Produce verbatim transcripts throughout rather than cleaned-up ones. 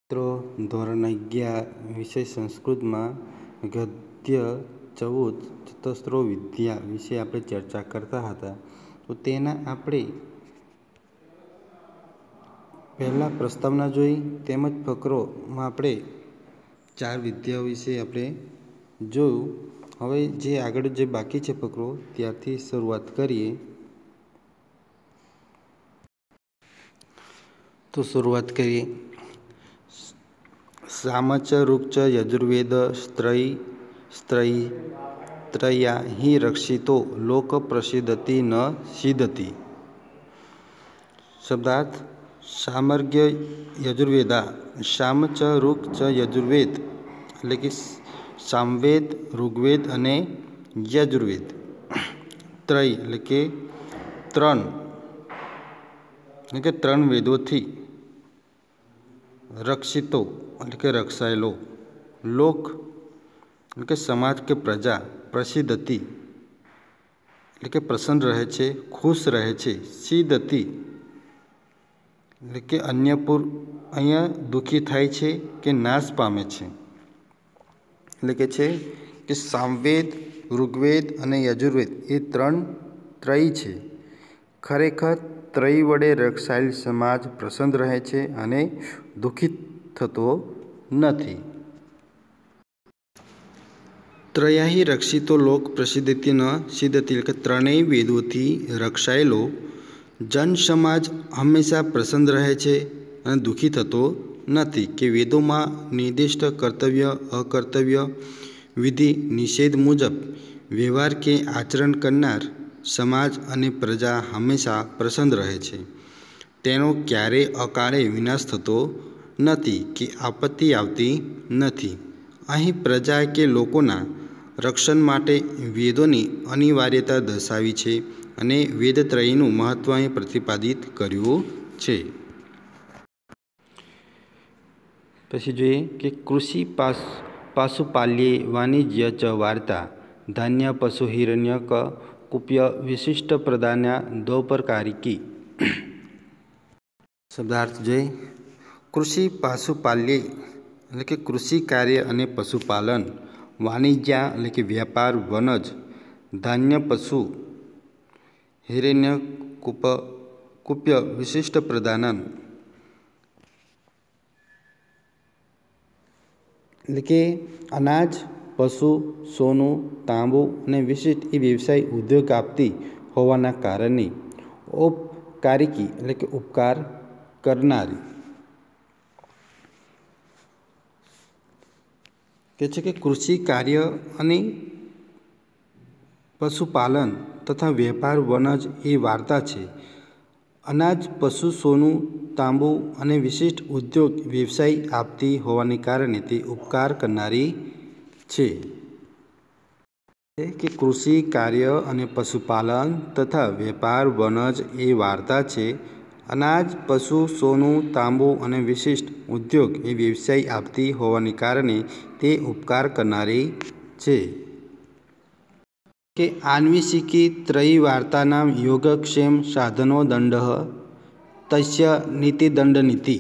મિત્રો ધોરણ અગિયાર વિષય સંસ્કૃતમાં ગદ્ય ચૌદ ચતસ્ત્રો વિદ્યા વિશે આપણે ચર્ચા કરતા હતા. તો તેના આપણે પહેલાં પ્રસ્તાવના જોઈ, તેમજ ફકરોમાં આપણે ચાર વિદ્યાઓ વિશે આપણે જોયું. હવે જે આગળ જે બાકી છે ફકરો ત્યારથી શરૂઆત કરીએ. તો શરૂઆત કરીએ. સામચ ઋક્ચ યજુર્વેદ સ્ત્રય સ્ત્રય ત્રયા હિ રક્ષિતો લોક પ્રસિદ્ધતિ ન સિદ્ધતિ. શબ્દાર્થ: સામર્ગ્ય યજુર્વેદા. સામ ચ ઋક ચ યજુર્વેદ એટલે કે સામવેદ, ઋગ્વેદ અને યજુર્વેદ. ત્રય એટલે કે ત્રણ એટલે કે ત્રણ વેદોથી રક્ષિતો એટલે કે રક્ષાયેલો, લોક એટલે કે સમાજ કે પ્રજા, પ્રસિદ્ધતિ એટલે કે પ્રસન્ન રહે છે, ખુશ રહે છે, સિદ્ધતિ એટલે કે અન્ય પૂર અહીંયા દુઃખી થાય છે કે નાશ પામે છે. એટલે કે છે કે સામવેદ, ઋગ્વેદ અને યજુર્વેદ એ ત્રણ ત્રય છે. ખરેખર ત્રય વડે રક્ષાયેલ સમાજ પ્રસન્ન રહે છે અને દુઃખિત થતો નથી. ત્રયાહિ રક્ષિતો લોક પ્રસિદ્ધતિ ન સિદ્ધતિ એટલે કે ત્રણેય વેદોથી રક્ષાયેલો જન સમાજ હંમેશા પ્રસન્ન રહે છે અને દુઃખી થતો નથી. કે વેદોમાં નિર્દિષ્ટ કર્તવ્ય, અકર્તવ્ય, વિધિ નિષેધ મુજબ વ્યવહાર કે આચરણ કરનાર સમાજ અને પ્રજા હંમેશા પ્રસન્ન રહે છે. તેનો ક્યારેય અકાળે વિનાશ થતો નથી કે આપત્તિ આવતી નથી. અહીં પ્રજા કે લોકોના રક્ષણ માટે વેદોની અનિવાર્યતા દર્શાવી છે અને વેદત્રયનું મહત્વ અહીં પ્રતિપાદિત કર્યું છે. પછી જોઈએ કે કૃષિ પાસ પાશુપાલ્યે વાણિજ્ય ચ વાર્તા ધાન્ય પશુ હિરણ્ય ક કુપ્ય વિશિષ્ટ પ્રદાના દૌપરકારિકી. શબ્દાર્થ જોઈએ. કૃષિ પાશુપાલ્યે એટલે કે કૃષિ કાર્ય અને પશુપાલન, વાણિજ્ય એટલે કે વ્યાપાર, વનજ, ધાન્ય, પશુ, હિરણ્ય, કૂપ, કુપ્ય વિશિષ્ટ પ્રદાનન એટલે કે અનાજ, પશુ, સોનું, તાંબુ અને વિશિષ્ટ એ વ્યવસાય ઉદ્યોગ આપતી હોવાના કારણે ઔપકારિકી એટલે કે ઉપકાર કરનારી. કે છે કે કૃષિ કાર્ય અને પશુપાલન તથા વેપાર, વનજ એ વાર્તા છે. અનાજ, પશુ, સોનું, તાંબુ અને વિશિષ્ટ ઉદ્યોગ વ્યવસાય આપતી હોવાને કારણે તે ઉપકાર કરનારી છે. કે કૃષિ કાર્ય અને પશુપાલન તથા વેપાર, વનજ એ વાર્તા છે. અનાજ, પશુ, સોનું, તાંબુ અને વિશિષ્ટ ઉદ્યોગ એ વ્યવસાય આપતી હોવાને કારણે તે ઉપકાર કરનારી છે. કે આન્વીષિકી ત્રયી વાર્તાનામ યોગક્ષેમ સાધનો દંડઃ તસ્ય નીતિદંડનીતિ.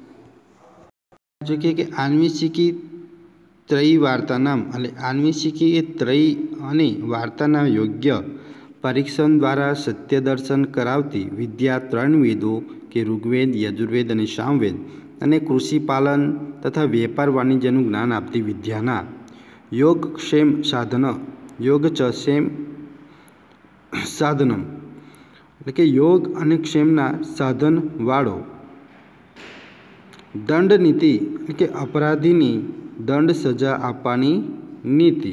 જો કે આન્વીષિકી ત્રયી વાર્તાનામ એટલે આન્વીષિકી એ ત્રયી અને વાર્તાના યોગ્ય પરીક્ષણ દ્વારા સત્ય દર્શન કરાવતી વિદ્યા ત્રણ વેદો કે ઋગ્વેદ, યજુર્વેદ અને સામવેદ અને કૃષિપાલન તથા વેપાર વાણિજ્યનું જ્ઞાન આપતી વિદ્યાના યોગક્ષેમ સાધન, યોગ ચ ક્ષેમ સાધનમ એટલે કે યોગ અને ક્ષેમના સાધનવાળો, દંડ નીતિ એટલે કે અપરાધીની દંડ સજા આપવાની નીતિ.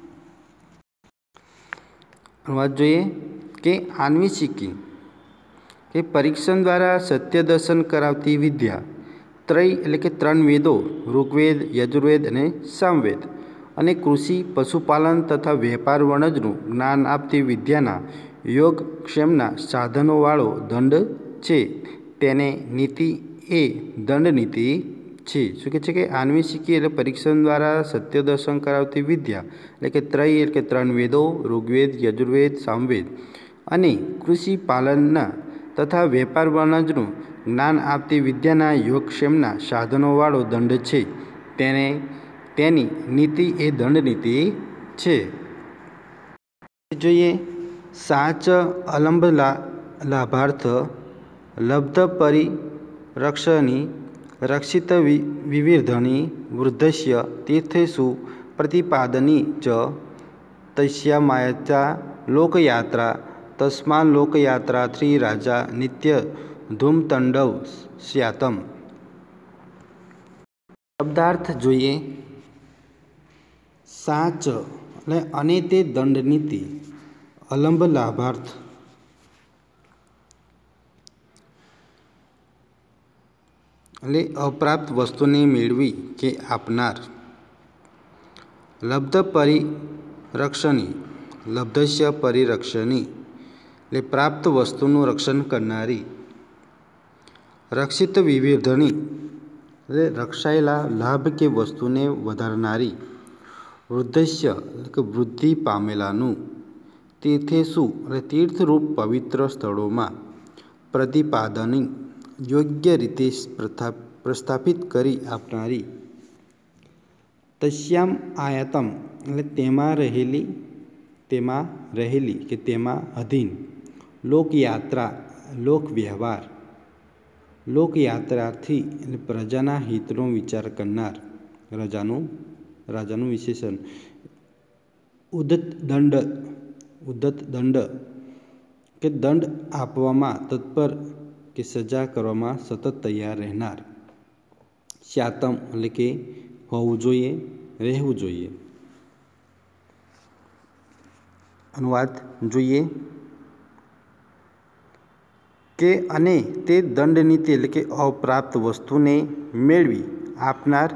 વાત જોઈએ કે આન્વીષિકી કે પરીક્ષણ દ્વારા સત્ય દર્શન કરાવતી વિદ્યા. ત્રય એટલે કે ત્રણ વેદો ઋગ્વેદ, યજુર્વેદ અને સામવેદ અને કૃષિ, પશુપાલન તથા વેપાર વણજનું જ્ઞાન આપતી વિદ્યાના યોગક્ષેમના સાધનોવાળો દંડ છે. તેને નીતિ એ દંડનીતિ છે. શું કહે છે કે આન્વીષિકી એટલે પરીક્ષણ દ્વારા સત્ય દર્શન કરાવતી વિદ્યા એટલે કે ત્રય એટલે કે ત્રણ વેદો ઋગ્વેદ, યજુર્વેદ, સામવેદ અને કૃષિપાલનના તથા વેપાર વણજનું જ્ઞાન આપતી વિદ્યાના યોગક્ષેમના સાધનોવાળો દંડ છે, તેને તેની નીતિ એ દંડ નીતિ છે. જોઈએ સાચ અલંબ લાભાર્થ લબ્ધ પરિરક્ષણી રક્ષિત વિવિર્ધની વૃદ્ધસ્ય તીર્થેષુ પ્રતિપાદની ચ તસ્યામાયતા લોકયાત્રા તસ્માન લોકયાત્રાથી રાજા નિત્ય ધૂમતંડવ સ્યાતમ. શબ્દાર્થ જોઈએ સાચ એટલે અને તે દંડ નીતિ, અલંબ લાભાર્થ એટલે અપ્રાપ્ત વસ્તુને મેળવી કે આપનાર, લબ્ધ પરિરક્ષણી લબ્ધસ્ય પરિરક્ષણી એટલે પ્રાપ્ત વસ્તુનું રક્ષણ કરનારી, રક્ષિત વિવિધની એટલે રક્ષાયેલા લાભ કે વસ્તુને વધારનારી, વૃદ્ધસ્ય એટલે કે વૃદ્ધિ પામેલાનું, તીર્થેષુ એટલે તીર્થરૂપ પવિત્ર સ્થળોમાં, પ્રતિપાદની યોગ્ય રીતે પ્રસ્થાપિત કરી આપનારી, તસ્યામ આયતમ એટલે તેમાં રહેલી તેમાં રહેલી કે તેમાં અધીન, લોકયાત્રા લોકવ્યવહાર, લોકયાત્રાથી એટલે પ્રજાના હિતનો વિચાર કરનાર, રાજાનું રાજાનું વિશેષણ, ઉદ્ધત દંડ ઉદ્ધત દંડ કે દંડ આપવામાં તત્પર કે સજા કરવામાં સતત તૈયાર રહેનાર, સ્યાતમ એટલે કે હોવું જોઈએ, રહેવું જોઈએ. અનુવાદ જોઈએ કે અને તે દંડ નીતિ એટલે કે અપ્રાપ્ત વસ્તુને મેળવી આપનાર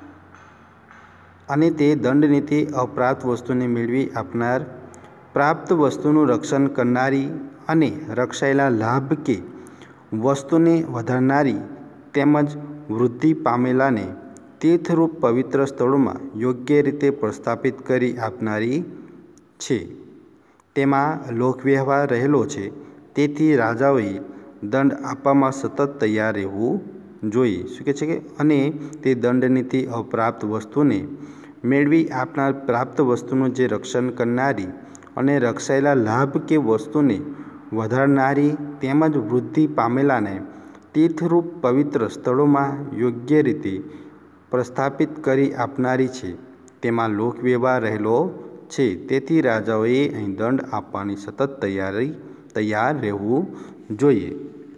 અને તે દંડ નીતિ અપ્રાપ્ત વસ્તુને મેળવી આપનાર, પ્રાપ્ત વસ્તુનું રક્ષણ કરનારી અને રક્ષાયેલા લાભ કે વસ્તુને વધારનારી તેમજ વૃદ્ધિ પામેલાને તીર્થરૂપ પવિત્ર સ્થળોમાં યોગ્ય રીતે પ્રસ્થાપિત કરી આપનારી છે. તેમાં લોકવ્યવહાર રહેલો છે, તેથી રાજાઓએ દંડ આપવામાં સતત તૈયાર રહેવું જોઈએ. શું કહે છે કે અને તે દંડ નીતિ અપ્રાપ્ત વસ્તુને મેળવી આપનાર, પ્રાપ્ત વસ્તુનું જે રક્ષણ કરનારી અને રક્ષાયેલા લાભ કે વસ્તુને વધારનારી તેમજ વૃદ્ધિ પામેલાને તીર્થરૂપ પવિત્ર સ્થળોમાં યોગ્ય રીતે પ્રસ્થાપિત કરી આપનારી છે. તેમાં લોકવ્યવહાર રહેલો છે, તેથી રાજાઓએ અહીં દંડ આપવાની સતત તૈયારી તૈયાર રહેવું જોઈએ.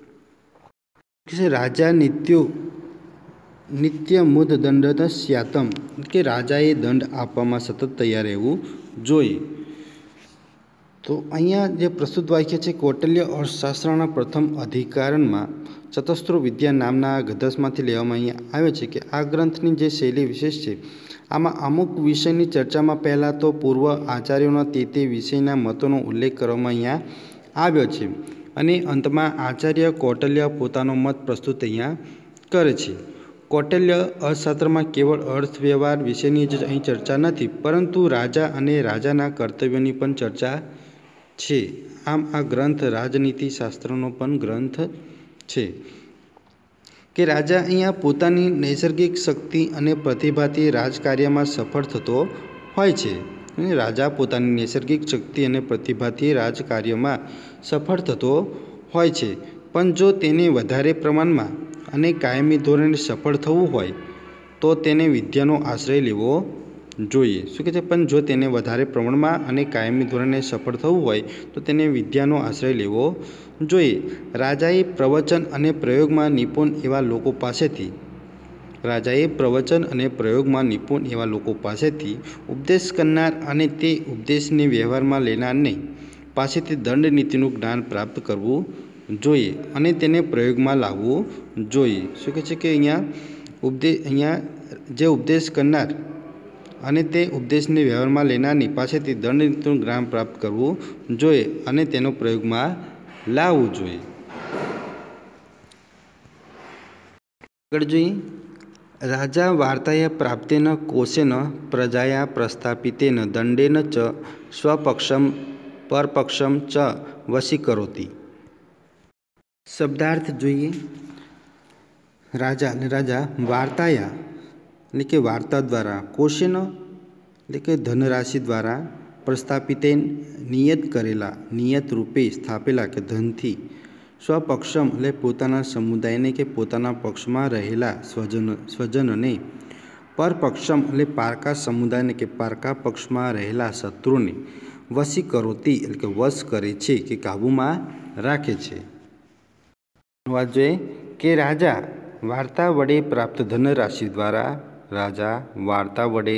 રાજા નિત્યો નિત્ય મુદ દંડ સ્યાતમ કે રાજાએ દંડ આપવામાં સતત તૈયાર રહેવું જોઈએ. તો અહીંયા જે પ્રસ્તુત વાક્ય છે કૌટિલ્ય અર્થશાસ્ત્રના પ્રથમ અધિકરણમાં ચતસ્રો વિદ્યા નામના ગ્રંથમાંથી લેવામાં અહીંયા આવે છે કે આ ગ્રંથની જે શૈલી વિશેષ છે, આમાં અમુક વિષયની ચર્ચામાં પહેલાં તો પૂર્વ આચાર્યોના તે તે વિષયના મતોનો ઉલ્લેખ કરવામાં અહીંયા આવ્યો છે અને અંતમાં આચાર્ય કૌટિલ્ય પોતાનો મત પ્રસ્તુત અહીંયા કરે છે. કૌટિલ્ય અર્થશાસ્ત્રમાં કેવળ અર્થ વ્યવહાર વિશેની જ અહીં ચર્ચા નથી, પરંતુ રાજા અને રાજાના કર્તવ્યોની પણ ચર્ચા છે. આમ આ ગ્રંથ રાજનીતિ શાસ્ત્રનો પણ ગ્રંથ છે કે રાજા અહીંયા પોતાની નૈસર્ગિક શક્તિ અને પ્રતિભાથી રાજકાર્યમાં સફળ થતો હોય છે. રાજા પોતાની નૈસર્ગિક શક્તિ અને પ્રતિભાથી રાજકાર્યમાં સફળ થતો હોય છે, પણ જો તેને વધારે પ્રમાણમાં અને કાયમી ધોરણે સફળ થવું હોય તો તેને વિદ્યાનો આશ્રય લેવો જોઈએ. શું કહે છે? પણ જો તેને વધારે પ્રમાણમાં અને કાયમી ધોરણે સફળ થવું હોય તો તેને વિદ્યાનો આશ્રય લેવો જોઈએ. રાજાએ પ્રવચન અને પ્રયોગમાં નિપુણ એવા લોકો પાસેથી રાજાએ પ્રવચન અને પ્રયોગમાં નિપુણ એવા લોકો પાસેથી ઉપદેશ કરનાર અને તે ઉપદેશને વ્યવહારમાં લેનારને પાસેથી દંડ નીતિનું જ્ઞાન પ્રાપ્ત કરવું જોઈએ અને તેને પ્રયોગમાં લાવવું જોઈએ. શું કહે છે કે અહીંયા ઉપદેશ અહીંયા જે ઉપદેશ કરનાર અને તે ઉપદેશને વ્યવહારમાં લેનારની પાસેથી દંડ નીતિનું જ્ઞાન પ્રાપ્ત કરવું જોઈએ અને તેનો પ્રયોગમાં લાવવું જોઈએ. આગળ જોઈએ રાજા વાર્તાયા પ્રાપ્તેન કોશેન પ્રજાયા પ્રસ્થાપિતેન દંડેન ચ સ્વપક્ષમ પરપક્ષમ ચ વશીકરોતિ. શબ્દાર્થ જોઈએ રાજા અને રાજા વાર્તાયા એટલે કે વાર્તા દ્વારા કોશેન એટલે કે ધનરાશિ દ્વારા પ્રસ્થાપિતે નિયત કરેલા નિયત રૂપે સ્થાપેલા કે ધનથી સ્વપક્ષમ એટલે પોતાના સમુદાયને કે પોતાના પક્ષમાં રહેલા સ્વજન સ્વજનને પરપક્ષમ એટલે પારકા સમુદાયને કે પારકા પક્ષમાં રહેલા શત્રુને વશી કરોતી એટલે કે વશ કરે છે કે કાબૂમાં રાખે છે. વાત જોઈએ કે રાજા વાર્તા વડે પ્રાપ્ત ધનરાશિ દ્વારા રાજા વાર્તા વડે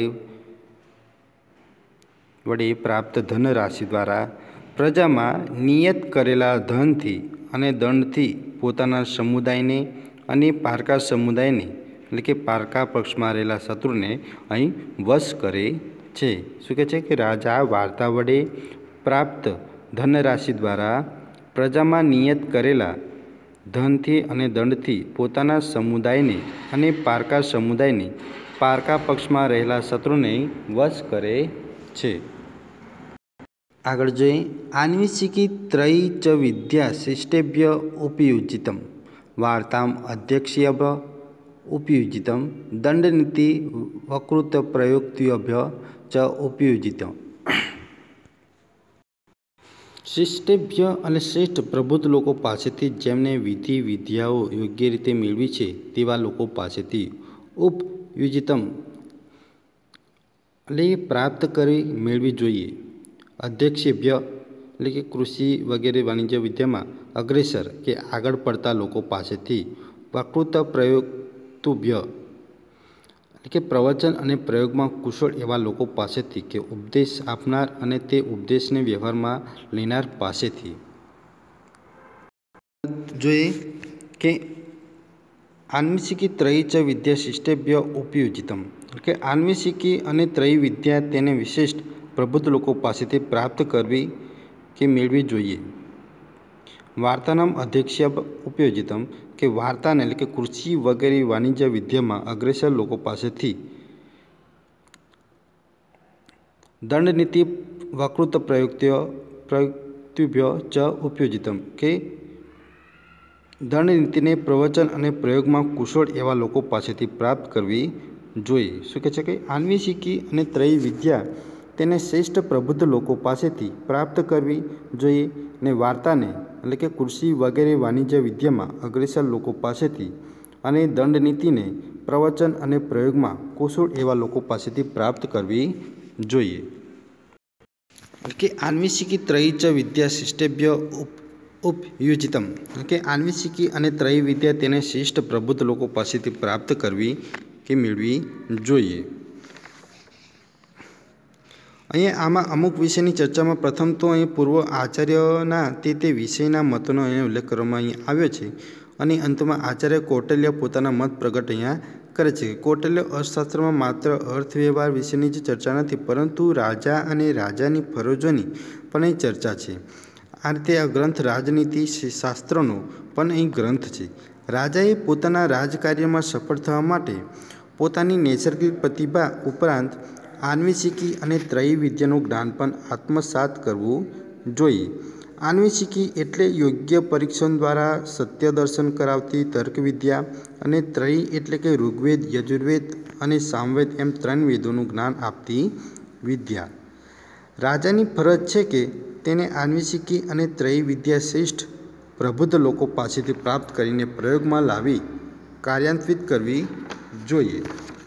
વડે પ્રાપ્ત ધનરાશિ દ્વારા પ્રજામાં નિયત કરેલા ધનથી અને દંડથી પોતાના સમુદાયને અને પારકા સમુદાયને એટલે કે પારકા પક્ષમાં રહેલા શત્રુને અહીં વશ કરે છે. શું કહે છે કે રાજા વાર્તા વડે પ્રાપ્ત ધનરાશિ દ્વારા પ્રજામાં નિયત કરેલા ધનથી અને દંડથી પોતાના સમુદાયને અને પારકા સમુદાયને પારકા પક્ષમાં રહેલા શત્રુને વશ કરે છે. આગળ જોઈએ આન્વિષિકી ત્રયી ચ વિદ્યા શિષ્ટેભ્ય ઉપયુજિતમ વાર્તામ અધ્યક્ષીય उपयुजितं दंडनीति वकृत प्रयुक्तिभ्य च उपयुजितं. શિષ્ટેભ્ય અને શ્રેષ્ઠ પ્રબુદ્ધ લોકો પાસેથી જેમને વિધિ વિદ્યાઓ યોગ્ય રીતે મેળવી છે તેવા લોકો પાસેથી ઉપયુજિતમ એટલે પ્રાપ્ત કરી મેળવી જોઈએ. અધ્યક્ષેભ્ય એટલે કે કૃષિ વગેરે વાણિજ્ય વિદ્યામાં અગ્રેસર કે આગળ પડતા લોકો પાસેથી વકૃત પ્રયુક્તુભ્ય એટલે કે પ્રવચન અને પ્રયોગમાં કુશળ એવા લોકો પાસેથી કે ઉપદેશ આપનાર અને તે ઉપદેશને વ્યવહારમાં લેનાર પાસેથી. જોઈએ કે આન્વિષિકી ત્રયી ચ વિદ્યા શિષ્ટેભ્ય ઉપયુજિતમ એટલે કે આન્વિષિકી અને ત્રયી વિદ્યા તેને વિશિષ્ટ પ્રબુદ્ધ લોકો પાસેથી પ્રાપ્ત કરવી કે મેળવી જોઈએ. વાર્તાનામ અધ્યક્ષીય ઉપયોજિતમ કે વાર્તાને એટલે કે કૃષિ વગેરે વાણિજ્ય વિદ્યામાં અગ્રેસર લોકો પાસેથી દંડનીતિ વકૃત પ્રયુક્તિઓ પ્રયુક્તિભ્ય ચ ઉપયોજિતમ કે દંડનીતિને પ્રવચન અને પ્રયોગમાં કુશળ એવા લોકો પાસેથી પ્રાપ્ત કરવી જોઈએ. શું કહે છે કે આન્વિષિકી અને ત્રયી વિદ્યા તેને શ્રેષ્ઠ પ્રબુદ્ધ લોકો પાસેથી પ્રાપ્ત કરવી જોઈએ ને વાર્તાને એટલે કે કૃષિ વગેરે વાણિજ્ય વિદ્યામાં અગ્રેસર લોકો પાસેથી અને દંડનીતિને પ્રવચન અને પ્રયોગમાં કુશળ એવા લોકો પાસેથી પ્રાપ્ત કરવી જોઈએ. એટલે કે આન્વિષિકી ત્રયી ચ વિદ્યા શિષ્ટેભ્ય ઉપ ઉપયુજિતમ એટલે કે આન્વિષિકી અને ત્રયી વિદ્યા તેને શ્રેષ્ઠ પ્રબુદ્ધ લોકો પાસેથી પ્રાપ્ત કરવી કે મેળવી જોઈએ. અહીંયા આમાં અમુક વિષયની ચર્ચામાં પ્રથમ તો અહીં પૂર્વ આચાર્યના તે તે વિષયના મતોનો અહીંયા ઉલ્લેખ કરવામાં અહીં આવ્યો છે અને અંતમાં આચાર્ય કૌટિલ્ય પોતાના મત પ્રગટ અહીંયા કરે છે. કૌટિલ્ય અર્થશાસ્ત્રમાં માત્ર અર્થ વ્યવહાર વિશેની જ ચર્ચા નથી પરંતુ રાજા અને રાજાની ફરજોની પણ અહીં ચર્ચા છે. આ રીતે આ ગ્રંથ રાજનીતિ શાસ્ત્રનો પણ અહીં ગ્રંથ છે. રાજાએ પોતાના રાજકાર્યમાં સફળ થવા માટે પોતાની નૈસર્ગિક પ્રતિભા ઉપરાંત આન્વિષિકી અને ત્રયી વિદ્યાનું જ્ઞાન પણ આત્મસાત કરવું જોઈએ. આન્વિષિકી એટલે યોગ્ય પરીક્ષણ દ્વારા સત્ય દર્શન કરાવતી તર્ક વિદ્યા અને ત્રયી એટલે કે ઋગ્વેદ યજુર્વેદ અને સામવેદ એમ ત્રણ વેદોનું જ્ઞાન આપતી વિદ્યા. રાજાની ફરજ છે કે તેને આન્વિષિકી અને ત્રયી વિદ્યા શ્રેષ્ઠ પ્રબુદ્ધ લોકો પાસેથી પ્રાપ્ત કરીને પ્રયોગમાં લાવી કાર્યાન્વિત કરવી જોઈએ.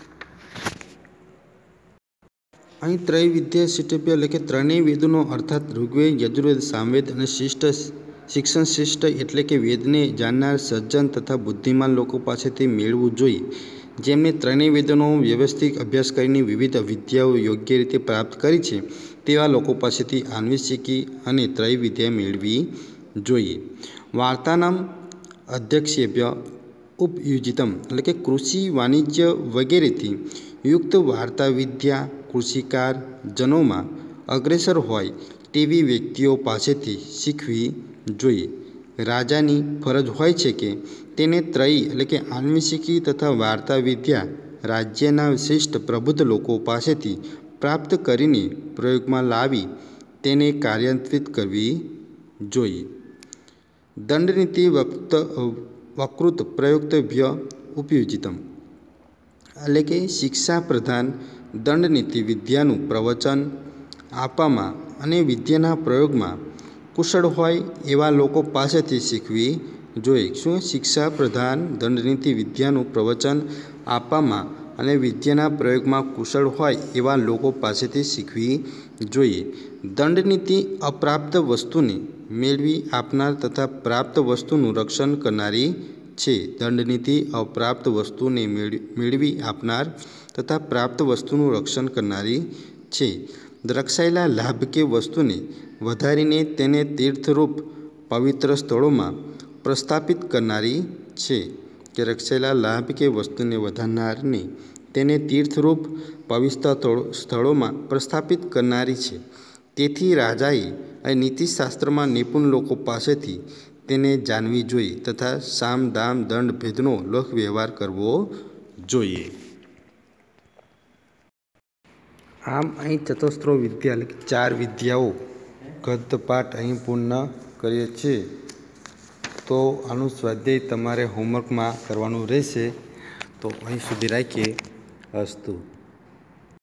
અહીં ત્રય વિદ્યા શિષ્ટેભ્ય એટલે કે ત્રણેય વેદોનો અર્થાત ઋગ્વેદ યજુર્વેદ સામવેદ અને શિષ્ટ શિક્ષણ શિષ્ટ એટલે કે વેદને જાણનાર સજ્જન તથા બુદ્ધિમાન લોકો પાસેથી મેળવવું જોઈએ. જેમને ત્રણેય વેદોનો વ્યવસ્થિત અભ્યાસ કરીને વિવિધ વિદ્યાઓ યોગ્ય રીતે પ્રાપ્ત કરી છે તેવા લોકો પાસેથી આન્વિષિકી અને ત્રય વિદ્યા મેળવી જોઈએ. વાર્તાનામ અધ્યક્ષેભ્ય ઉપયુજિતમ એટલે કે કૃષિ વાણિજ્ય વગેરેથી યુક્ત વાર્તા વિદ્યા કૃષિકાર જનોમાં અગ્રેસર હોય તેવી વ્યક્તિઓ પાસેથી શીખવી જોઈએ. રાજાની ફરજ હોય છે કે તેને ત્રયી એટલે કે આન્વિષિકી તથા વાર્તા વિદ્યા રાજ્યના વિશિષ્ટ પ્રબુદ્ધ લોકો પાસેથી પ્રાપ્ત કરીને પ્રયોગમાં લાવી તેને કાર્યાન્વિત કરવી જોઈએ. દંડનીતિ વક્ત વકૃત પ્રયુક્તભ્ય उपयुजितम એટલે કે શિક્ષા પ્રધાન દંડ નીતિ વિદ્યાનું પ્રવચન આપવામાં અને વિદ્યાના પ્રયોગમાં કુશળ હોય એવા લોકો પાસેથી શીખવી જોઈએ. શું? શિક્ષા પ્રધાન દંડનીતિ વિદ્યાનું પ્રવચન આપવામાં અને વિદ્યાના પ્રયોગમાં કુશળ હોય એવા લોકો પાસેથી શીખવી જોઈએ. દંડનીતિ અપ્રાપ્ત વસ્તુને મેળવી આપનાર તથા પ્રાપ્ત વસ્તુનું રક્ષણ કરનારી છે. દંડનીતિ અપ્રાપ્ત વસ્તુને મેળવી આપનાર તથા પ્રાપ્ત વસ્તુનું રક્ષણ કરનારી છે. રક્ષાયેલા લાભ કે વસ્તુને વધારીને તેને તીર્થરૂપ પવિત્ર સ્થળોમાં પ્રસ્થાપિત કરનારી છે. કે રક્ષાયેલા લાભ કે વસ્તુને વધારનારને તેને તીર્થરૂપ પવિત્ર સ્થળોમાં પ્રસ્થાપિત કરનારી છે. તેથી રાજાએ અને નીતિશાસ્ત્રમાં નિપુણ લોકો પાસેથી તેને જાણવી જોઈએ તથા સામ દામ દંડ ભેદનો લોક વ્યવહાર કરવો જોઈએ. આમ અહીં ચતુસ્ત્રો વિદ્યા એટલે કે ચાર વિદ્યાઓ ગદ્ય પાઠ અહીં પૂર્ણ કરીએ છીએ. તો આનું સ્વાધ્યાય તમારે હોમવર્કમાં કરવાનું રહેશે. તો અહીં સુધી રાખીએ. અસ્તુ.